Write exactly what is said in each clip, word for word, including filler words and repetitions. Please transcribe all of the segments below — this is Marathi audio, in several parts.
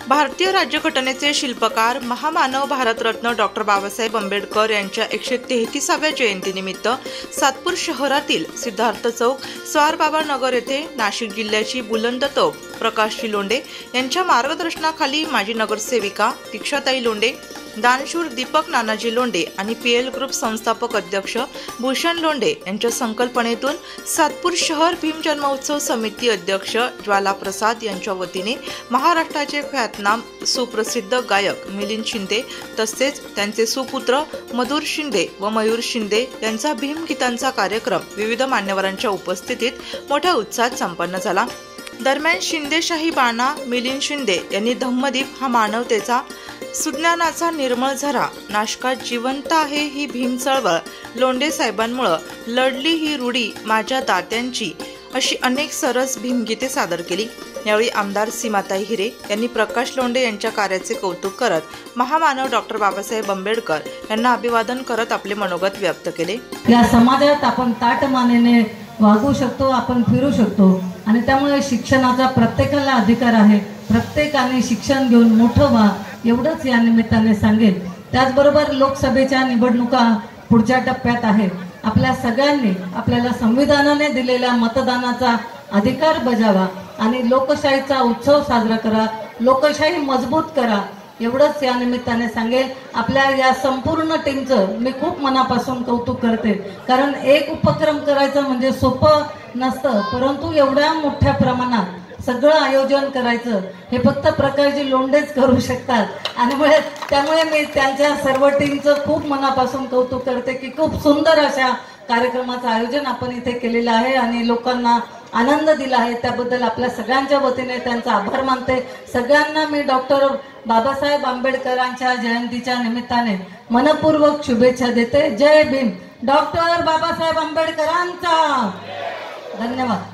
भारतीय राज्यघटनेचे शिल्पकार महामानव भारतरत्न डॉक्टर बाबासाहेब आंबेडकर यांच्या एकशे तेहतीसाव्या जयंतीनिमित्त सातपूर शहरातील सिद्धार्थ चौक, स्वारबाबा नगर येथे नाशिक जिल्ह्याची बुलंद तोफ प्रकाशजी लोंढे यांच्या मार्गदर्शनाखाली माजी नगरसेविका दीक्षाताई लोंढे, दानशूर दीपक नानाजी लोंढे आणि पीएल ग्रुप संस्थापक अध्यक्ष भूषण लोंढे यांच्या संकल्पनेतून सातपूर शहर भीम जन्मोत्सव समिती अध्यक्ष ज्वाला प्रसाद यांच्या वतीने महाराष्ट्राचे ख्यातनाम सुप्रसिद्ध गायक मिलिंद शिंदे तसेच त्यांचे सुपुत्र मधुर शिंदे व मयूर शिंदे यांचा भीमगीतांचा कार्यक्रम विविध मान्यवरांच्या उपस्थितीत मोठ्या उत्साहात संपन्न झाला। दरम्यान शिंदेशाही बाणा मिलिंद शिंदे यांनी धम्मदीप हा मानवतेचा सुज्ञानाचा निर्मळ झरा, नाशकात जिवंत आहे ही भीम चळवळ, लोंढे साहेबांमुळे लढली ही रूढी माझ्या दात्यांची अशी अनेक सरस भीमगीते सादर केली। यावेळी आमदार सीमाताई हिरे यांनी प्रकाश लोंढे यांच्या कार्याचे कौतुक करत महामानव डॉक्टर बाबासाहेब आंबेडकर यांना अभिवादन करत आपले मनोगत व्यक्त केले। या समाजात आपण ताटमानेने वागू शकतो, आपण फिरू शकतो आणि त्यामुळे शिक्षणाचा प्रत्येकाला अधिकार आहे। प्रत्येकाने शिक्षण घेऊन मोठं व्हा एवढंच या निमित्ताने सांगेल। त्याचबरोबर लोकसभेच्या निवडणुका पुढच्या टप्प्यात आहे। आपल्या सगळ्यांनी आपल्याला संविधानाने दिलेल्या मतदानाचा अधिकार बजावा आणि लोकशाहीचा उत्सव साजरा करा, लोकशाही मजबूत करा एवढंच या निमित्ताने सांगेल। आपल्या या संपूर्ण टीमचं मी खूप मनापासून कौतुक करते, कारण एक उपक्रम करायचं म्हणजे सोपं नसतं, परंतु एवढ्या मोठ्या प्रमाणात सगळं आयोजन करायचं हे फक्त प्रकाशजी लोंढेच करू शकतात आणि त्यामुळे मी त्यांच्या सर्व टीमचं खूप मनापासून कौतुक करते की खूप सुंदर अशा कार्यक्रमाचं आयोजन आपण इथे केलेलं आहे आणि लोकांना आनंद दिला आहे। त्याबद्दल आपल्या सगळ्यांच्या वतीने त्यांचा आभार मानते। सगळ्यांना मी डॉक्टर बाबासाहेब आंबेडकरांच्या जयंतीच्या निमित्ताने मनपूर्वक शुभेच्छा देते। जय भीम, डॉक्टर बाबासाहेब आंबेडकरांचा धन्यवाद।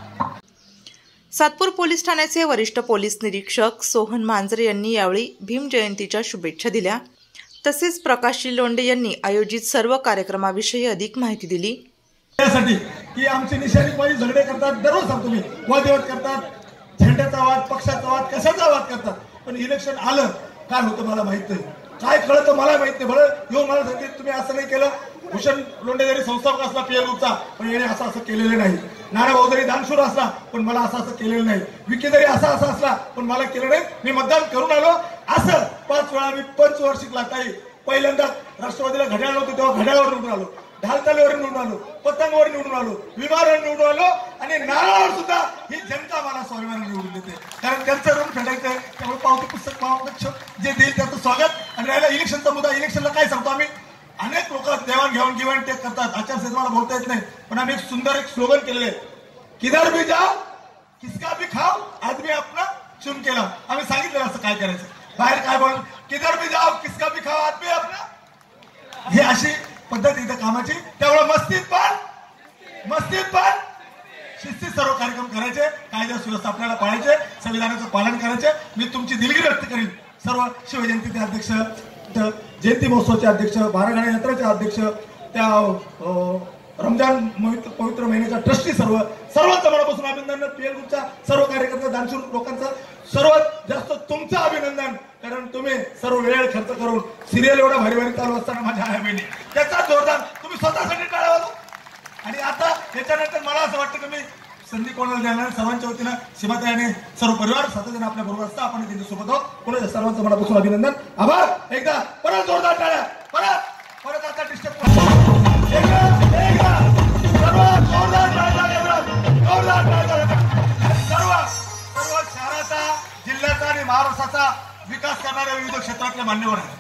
सातपूर पोलीस ठाण्याचे वरिष्ठ पोलीस निरीक्षक सोहन मांजरे यांनी यावेळी भीम जयंतीच्या शुभेच्छा दिल्या। तसेच प्रकाशजी लोंढे यांनी आयोजित सर्व कार्यक्रमाविषयी अधिक माहिती दिली। त्यासाठी की आमची निशाणी पायी झगडे करतात, दररोज सांगतो मी, वादविवाद करतात, झेंड्याचा वाद, पक्षाचा वाद, कशाचा वाद करतात, पण इलेक्शन आलं काय होतं मला माहित नाही, काय कळतं मला माहित नाही। बरं येऊन मला सांगते तुम्ही असं नाही केलं। भूषण लोंढे जरी संस्थापक असला पीएल ग्रुपचा, पण याने असं असं केलेलं नाही। नाना भाऊ जरी दानशूर असला, पण मला असं असं केलेलं नाही। विकी जरी असा असा असला, पण मला केलं नाही। मी मतदान करून आलो, असं पाच वेळा मी पंचवार्षिकला ताई पहिल्यांदा राष्ट्रवादीला घड्याळ नव्हतं तेव्हा घड्याळावर निवडून आलो, ढालतालीवर निवडून आलो, पतंगवर निवडून आलो, विमानावर निवडून आलो आणि नारळावर सुद्धा ही जनता मला स्वाभिमानाने निवडून देते, कारण त्यांचं ऋण फेडायचं। त्यामुळे पावती पुस्तक पावती जे देईल त्याचं स्वागत। आणि राहिला इलेक्शनचा मुद्दा, इलेक्शनला काय सांगतो आम्ही, अनेक लोक देवाण घेऊन गिव्हन टेक करतात, आचारसंहितेला बोलता येत नाही, पण आम्ही एक सुंदर एक स्लोगन केलेलं आहे, किधर भी जाओ किसका भी खाओ आदमी अपना चुन के लाओ। आम्ही सांगितलं असं काय करायचं, बाहेर काय बोल, किधर भी जाओ किसका भी खाओ आदमी अपना, हे अशी पद्धत इथं कामाची। त्यामुळे मस्तीत पण मस्तीत पण शिस्तीत सर्व कार्यक्रम करायचे, कायदा सुव्यवस्था आपल्याला पाळायचे, संविधानाचं पालन करायचे। मी तुमची दिलगिरी व्यक्त करीन सर्व शिवजयंतीचे अध्यक्ष, जयंती महोत्सवाचे अध्यक्ष, बारागाड्या यात्रेचे अध्यक्ष, त्या रमजान पवित्र महिन्याच्या ट्रस्टी, सर्व सर्वांचं मनापासून अभिनंदन। पीएल ग्रुपच्या सर्व कार्यकर्ते, दानशूर लोकांचं सर्वात जास्त तुमचं अभिनंदन, कारण तुम्ही सर्व वेळ खर्च करून सिरियल एवढा भारी भारी चालू असताना माझ्या आया बहिणी त्याचा जोरदार तुम्ही स्वतःसाठी टाळा वाजवा। आणि आता याच्यानंतर मला असं वाटतं की मी संधी कोणाला देणार, सर्वांच्या वतीनं सीमाताई आणि सर्व परिवार सातजण आपल्या बरोबर असता, आपण त्यांच्या सोबत आहोत। पुन्हा सर्वांचं मनापासून अभिनंदन, आभार। एकदा परत जोरदार टाळ्या, परत परत आता डिस्टर्ब सर्व सर्व शहराचा, जिल्ह्याचा आणि महाराष्ट्राचा विकास करणाऱ्या विविध क्षेत्रातले मान्यवर आहेत।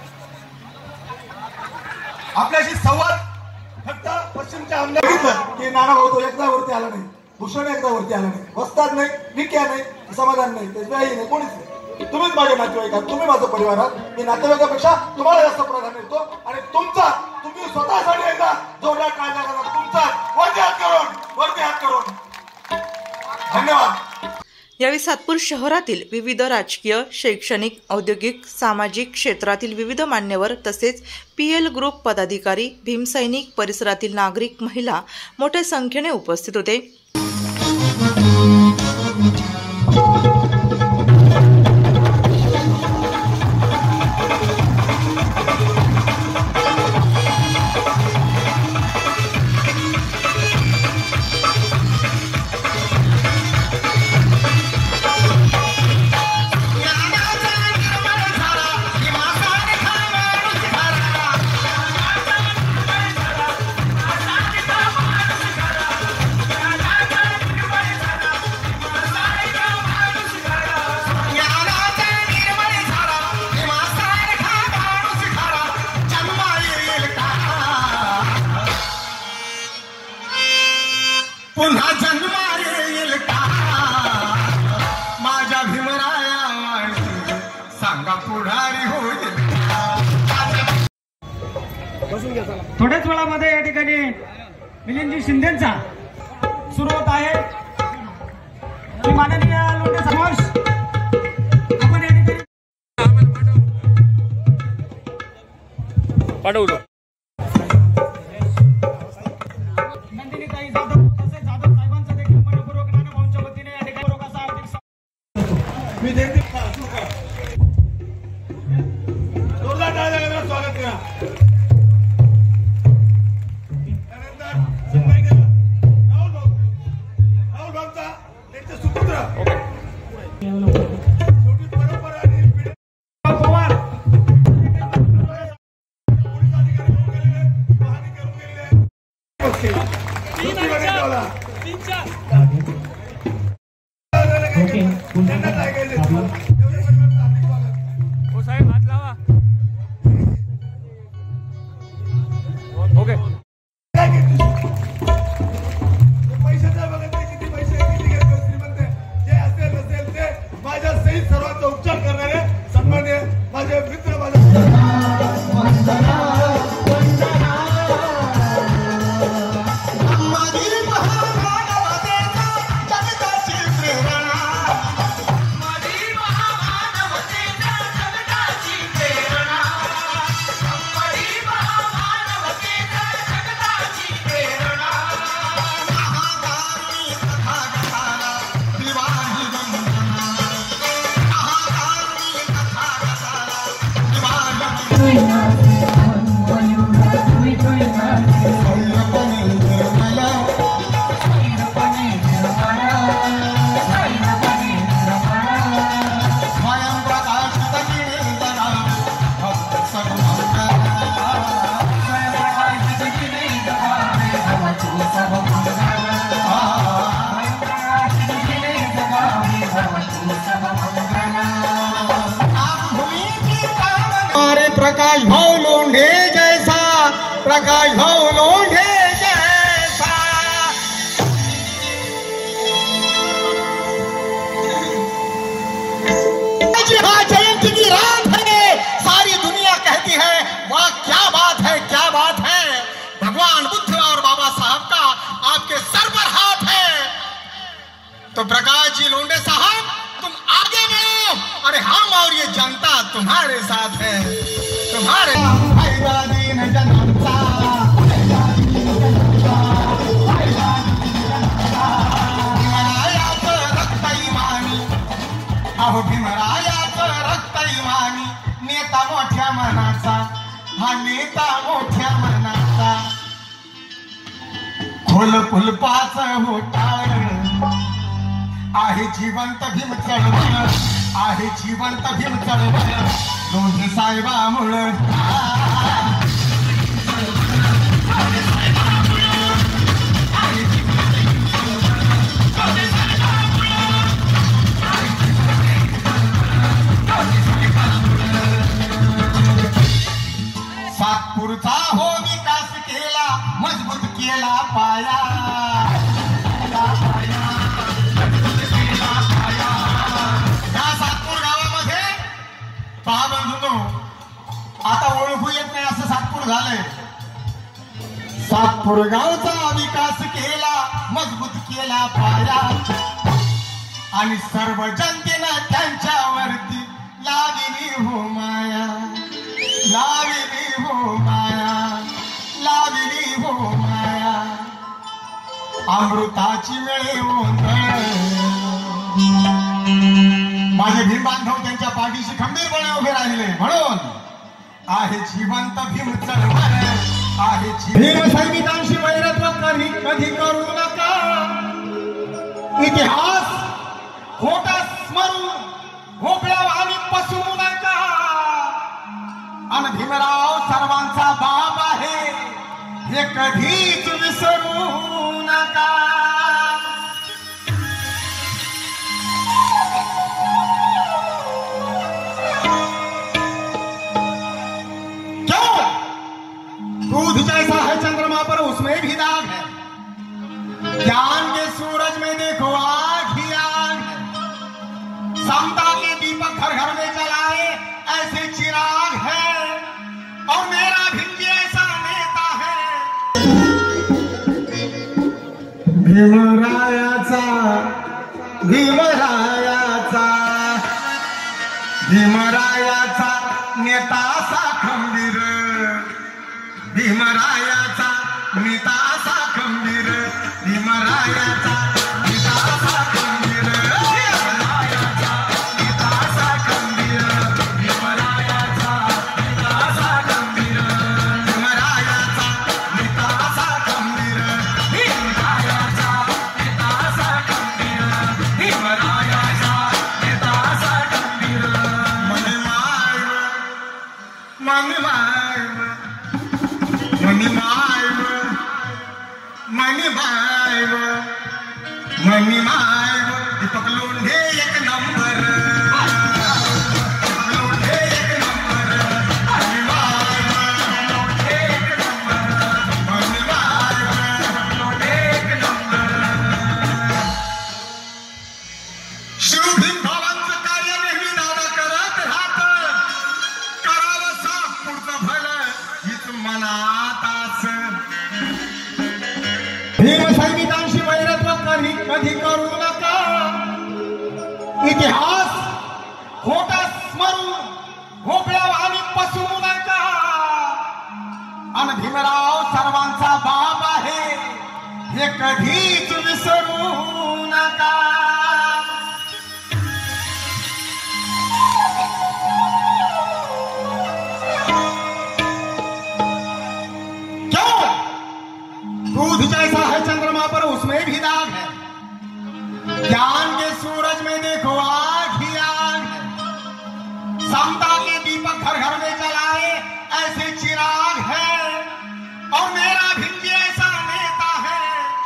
आपल्याशी संवाद फक्त पश्चिमच्या आमदार की नाना भाऊ तो एकदा वरती आला नाही, भूषण एकदा वरती आला नाही, वस्ताद नाही, विक्या नाही, समाधान नाही, त्याच्याही नाही, कोणीच नाही। तुम्हीच माझे नातेवाईक आहात, तुम्ही माझा परिवार आहात। मी नातेवाईकापेक्षा तुम्हाला जास्त प्राधान्य देतो आणि तुमचा तुम्ही स्वतःसाठी एकदा जोरदार काळजा करा, तुमचा वरती हात करून वरती हात करून धन्यवाद। यावेळी सातपूर शहरातील विविध राजकीय, शैक्षणिक, औद्योगिक, सामाजिक क्षेत्रातील विविध मान्यवर तसेच पीएल ग्रुप पदाधिकारी, भीमसैनिक, परिसरातील नागरिक, महिला मोठ्या संख्येने उपस्थित होते। थोड्याच वेळामध्ये या ठिकाणी मिलिंदजी शिंदेचा सुरू होत आहे. माननीय लोंढे समाज आपण या ठिकाणी पाठवतो. नंदिनीताई जाधव तसेच जाधव साहेबांचा देखील मनपूर्वक नानाभाऊंच्या वतीने या ठिकाणी रोगाचा हार्दिक मी देखील जोरदार टाळ्या स्वागत करा. त्यानंतर संभाई करा राहुल भाऊ राहुल भाऊचा त्यांचे सुपुत्र शेवटी परंपरा आणि पिढी पवार पोलीस अधिकारी होऊन गेलेले पाहणी करून गेलेले त्यांना काय केले हो साहेब हात लावा. ओके काय घेतली पैशाचा बघत नाही किती पैसे किती घेतो श्रीमंत जे असेल नसेल ते माझ्या सहित सर्वांचा उपचार करणारे सन्मान्य माझे मित्र माझे प्रकाश भाऊ लोंढे जैसा, प्रकाश भाऊ लोंढे जैसा। हाँ, जयंती की रात है, सारी दुनिया कहती है वाह क्या बात है, क्या बात है। भगवान बुद्ध और बाबा साहब का आपके सर पर हाथ है। तो प्रकाश जी लोंढे साहब तुम आगे बढ़ो, अरे हम और ये जनता तुम्हारे साथ है, तुम्हारे अहो भीमरायाचं रक्त इमानी, नेता मोठ्या मनाचा, हा नेता मोठ्या मनाचा। खोल कुलपाच होटाळ आहे जिवंत भीम चळवळ, आहे जिवंत भीम चळवळ लोंढे साहेबामुळं। सातपूरचा हो विकास केला, मजबूत केला पाया, या सातपूर गावामध्ये पहा बंधूंनो, आता ओळखू येत नाही असं सातपूर झालंय। सातपूर गावचा विकास केला, मजबूत केला पाया, आणि सर्व जनतेनं त्यांच्यावरती लाविली हो माया, लाविली हो माया, लाविली हो माया। अमृताची मिळे ओंधळ, माझे भीम बांधव त्यांच्या पाठीशी खंबीरपणे उभे राहिले, म्हणून आहे जिवंत भीम चळवळ, आहे भीम सैनिकांशी वैरत्व कधी कधी करू नका, इतिहास खोटा स्मरून भोपळ्या वाणी पसरू नका। अन भीमराव सर्वांचा बाप आहे हे कधीच विसरू नका। क्यों? दूध जैसा है चंद्रमा पर उसमें भी दाग है, ज्ञान के सूरज में देखो आग ही आग है। समता के दीपक घर घर में जलाए ऐसे चिराग है, और मेरा भिंडी ऐसा नेता भीमरायाचा भीमरायाचा भीमरायाचा नेता असा खंबीर भीमरायाचा नेता असा खंबीर भीमरायाचा नेता असा खंबीर भीमरायाचा नेता असा खंबीर भीमरायाचा नेता असा खंबीर भीमरायाचा नेता असा खंबीर भीमरायाचा नेता असा खंबीर भीमरायाचा नेता असा खंबीर मनी माय मनी माय मनी माय मनी माय मनी माय दीपक लोंढे एक नंबर दीपक लोंढे एक नंबर मनी माय लोंढे एक नंबर मनी माय लोंढे एक नंबर शिवभीम भावांचं कार्य नेहमी दादा करत राहत करावं साफ पुढचं भलं हीच मनात आस भीम सैनिकांशी वैरत्व कधी कधी करू नका इतिहास खोटा स्मरून भोपळ्या वाणी पसरू नका आणि भीमराव सर्वांचा बाप आहे हे कधीच विसरू नका दूध जैसा है चंद्रमा पर उसमें भी दाग है ज्ञान के सूरज में देखो आग ही आग है समता के दीपक घर घर में जलाए ऐसे चिराग है और मेरा भिंडी ऐसा नेता है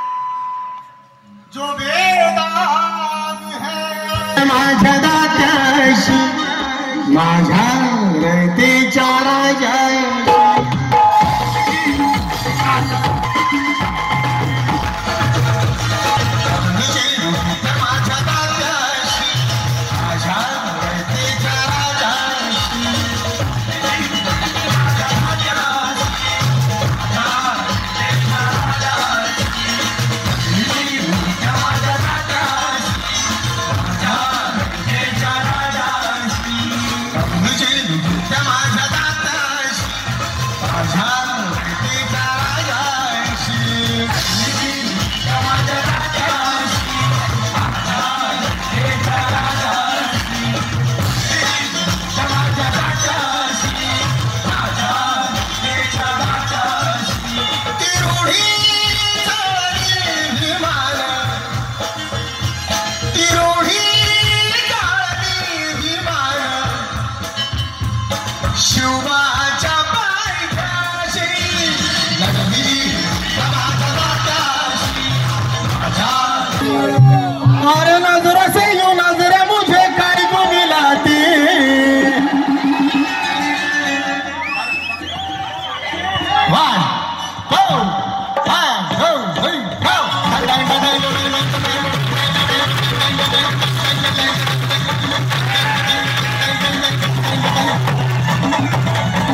जो बेदाग है माझ्या दात्याशी माझ्या रयतेच्या राजा और नजर से यूं नजर मुझे कर को मिलाती वन गो वन गो गो गो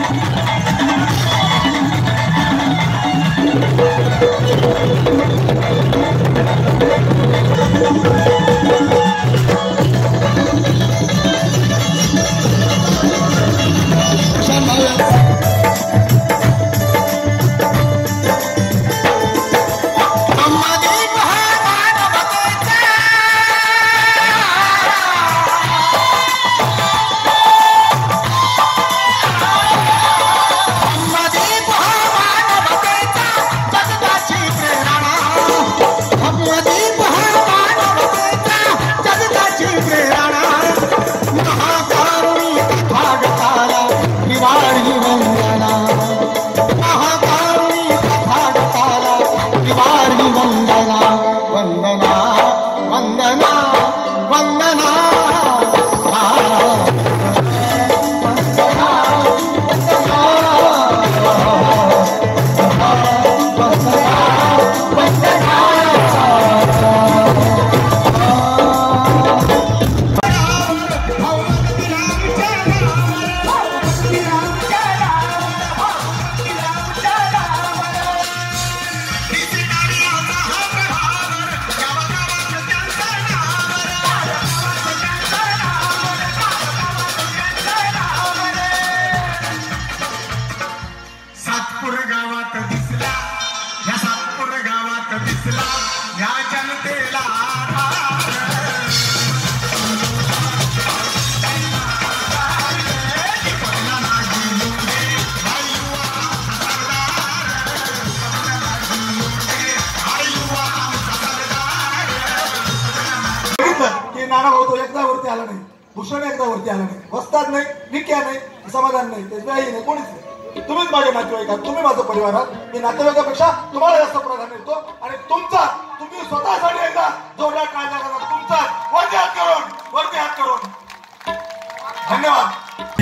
आला नाही, भूषण एकदा वरती आला नाही, वस्ताद नाही, विक्या नाही, समाधान नाही, त्याच्याही नाही, कोणीच नाही. तुम्हीच माझे नातेवाईक आहात, तुम्ही माझा परिवार आहात. मी नातेवाईकापेक्षा तुम्हाला जास्त प्राधान्य देतो आणि तुमचा तुम्ही स्वतःसाठी एकदा जोरदार कायदा करा, तुमचा वरती हात करून वरती हात करून धन्यवाद.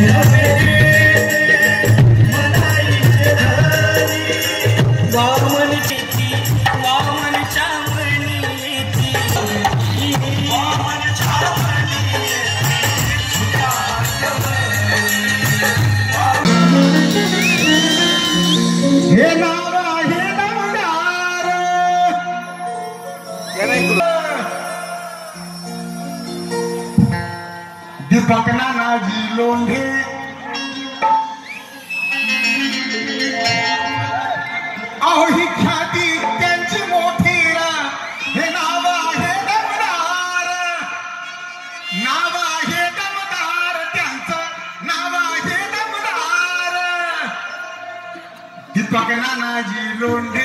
हे नाव आहे दमदार, दीपक नानाजी लोंढे, अहो ही ख्याती त्यांची मोठी रा. हे नाव आहे दमदार, नाव आहे दमदार, त्यांचं नाव आहे दमदार. दीपक नानाजी लोंढे,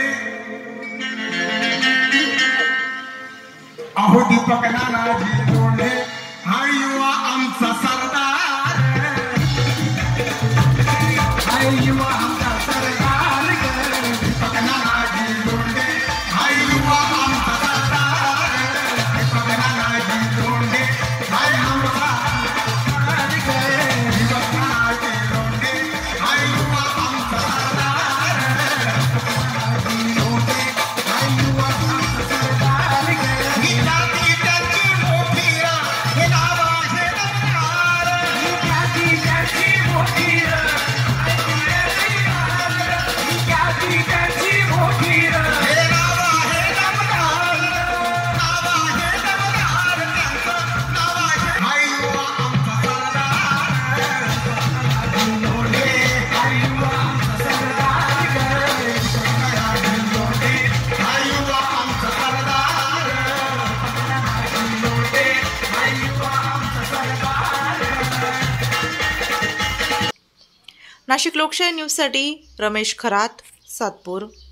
अहो दीपक नानाजी लोंढे, हा युवा आमचा सरदार, हा युवा आमचा सरदार. दीपक नानाजी लोंढे, हा युवा आमचा सरदार. दीपक नानाजी लोंढे, हा आमचा सरदार. दीपक नानाजी लोंढे, हा युवा आमचा सरदार. नानाजी लोंढे, हा युवा आमचा सरदार. ही जाती त्यांची मोठी रा, हे नाव आहे दमदार. ही जाती त्यांची मोठी रा, ही जाती त्यांची मोठी रा. हे नाव आहे दमदार, नाव आहे दमदार, त्यांचं नाव आहे. हा युवा आमचा सरदार. नानाजी लोंढे, हा युवा आमचा सरदार. नानाजी लोंढे, हा युवा आमचा सरदार. नानाजी लोंढे, हा युवा आमचा सरदार. नाशिक लोकशाही न्यूजसाठी रमेश खरात, सातपूर.